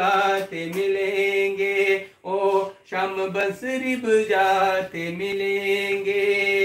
बजाते मिलेंगे, ओ श्याम बंसुरी बजाते मिलेंगे।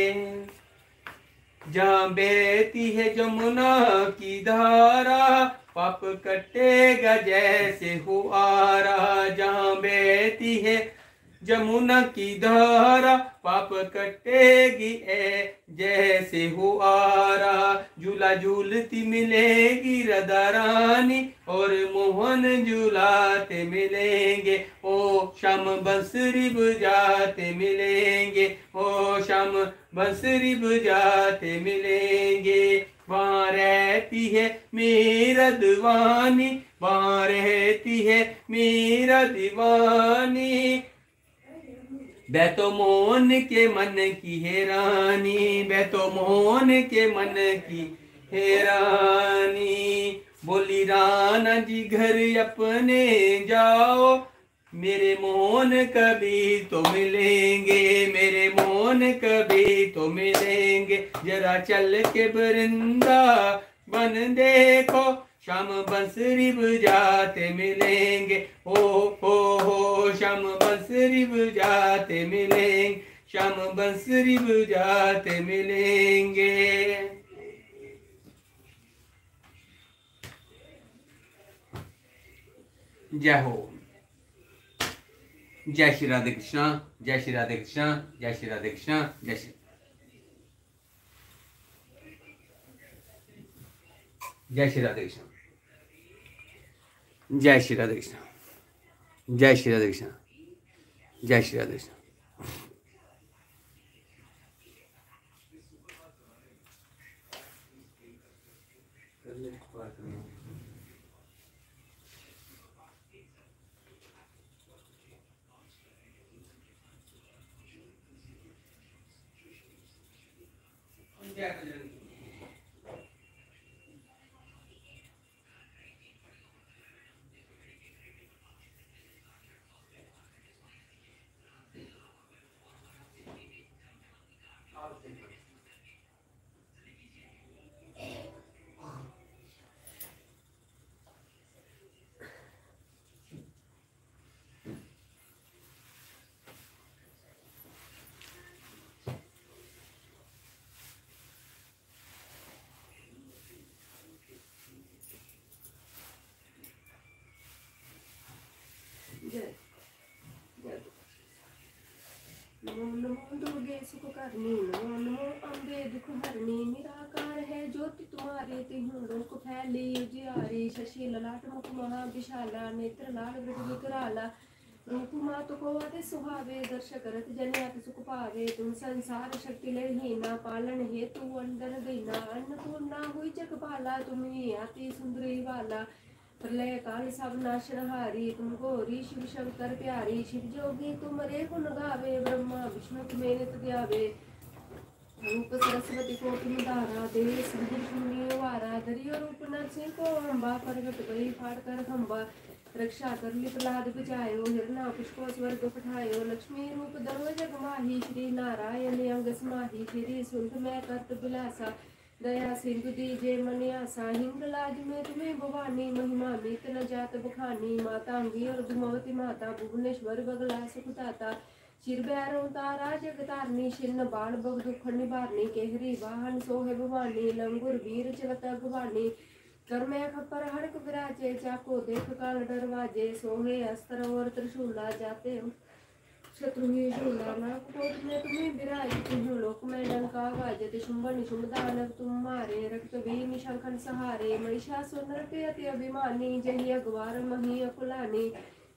जहाँ बहती है जमुना की धारा, पाप कटेगा जैसे हुआरा। जहाँ बहती है जमुना की धारा, पाप कटेगी जैसे हुआरा। झूला झूलती मिलेगी राधा रानी, और मोहन झूलाते मिलेंगे, ओ श्याम बंसुरी बजाते मिलेंगे, ओ श्याम बंसुरी बजाते मिलेंगे। वहाँ रहती है मेरा दीवानी, वहाँ रहती है मेरा दीवानी। बै तो मोहन के मन की है रानी, बै तो मोहन के मन की है रानी। बोली राणा जी घर अपने जाओ, मेरे मोहन कभी तो मिलेंगे, मेरे मोहन कभी तो मिलेंगे। जरा चल के वृंदावन देखो, श्याम बंसुरी बजाते मिलेंगे, हो श्याम बंसुरी बजाते मिलेंगे, श्याम बंसुरी बजाते मिलेंगे। जय हो। जय श्री राधे कृष्णा, जय श्री राधे कृष्णा, जय श्री राधे कृष्णा, जय श्री राधे कृष्णा, जय श्री राधे कृष्णा, जय श्री राधे कृष्णा, जय श्री राधे कृष्णा। नमो नमो दुर्गे सुख करनी, नमो नमो अम्बे दुख हरनी। निराकार है ज्योति तुम्हारी, तिहु लोक फैली उजियारी। शशि ललाट मुख महा विशाला, नेत्र लाल वृष विकराला। रूप मातु को अति सुहावे, दर्श करत जन अति सुख पावे। तुम संसार शक्ति ले हीना, पालन हेतु अंडर दीना। अन्नपूर्णा हुई जगपाला, तुम्ही अति सुंदरी वाला। प्रलय काल सब नाशनहारी, तुमको री शिव शंकर प्यारी। शिव जोगी तुम रे गुण गावे, ब्रह्मा विष्णु तुम्हें नित ध्यावे। रूप सरस्वती को तुम धारा, दे सिंधु शून्य वारा। दरियो रूप नरसिंह को अम्बा, प्रगट गई फाड़ कर खम्बा। रक्षा कर ली प्रहलाद बचायो, हिरणाकुश को स्वर्ग पठायो। लक्ष्मी रूप धरो जग माही, श्री नारायण अंग समाही। श्री सुंद में करत बिलासा, दया सिंधु दीजे मन आसा। हिंगलाज में तुम्हें भवानी, महिमा मीत न जात बखानी। मातांगी और धुमवती माता, भुवनेश्वर बगला सुखदाता। शिर बैरों तारा जग तारनी, छिन्न बाण बग दुख निवारनी। केहरी वाहन सोहे भवानी, लंगुर वीर चलत अगवानी। कर में खपर हड़क विराजे, चाको देख काल डरवाजे। सोहे अस्त्र और त्रिशूला, जाते शत्रु ही शूला। नागकोट में तुम्हें विराजित हूँ, लोक में डंका वाजत। शुंभ निशुंभ दानव तुम मारे, रक्त भीम शंखन सहारे। महिषासुर नृत्य अति अभिमानी, जहि अगवार मही अकुलानी।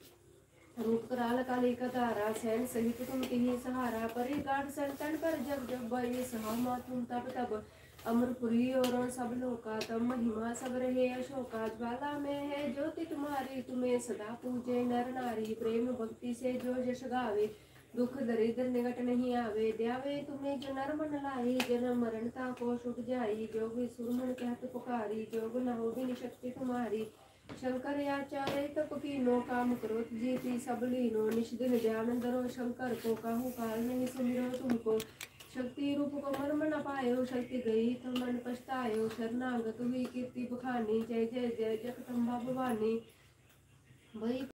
रूप कराल काली का तारा, सैन सहित तुम ही सहारा। परि गाढ़ संतन पर जब जब बये, सहा मा तुम तब तब। अमरपुरी और सब लोका, तब महिमा सब रहे अशोका। ज्वाला में है ज्योति तुम्हारी, तुम्हें सदा पूजे नर नारी। प्रेम भक्ति से जो यश गावे, दुख दरिद्र निकट नहीं आवे। द्यावे तुम्हें जो नर मन लाई, जन्म मरणता को छुट जाई। जोग सुरमन कहत पुकारी, जोग न हो भी शक्ति तुम्हारी। शंकर आचार्य तप कीनो, काम क्रोध जीती सब लीनो। निश दिन ध्यान धरो शंकर को, कहूँ काल नहीं सुमिरो तुमको। शक्ति रूप को मर्म न पायो, शक्ति गई तो मन पछतायो। शरणागत हुई कीर्ति बखानी, जय जय जय जगदम्बा भवानी। वही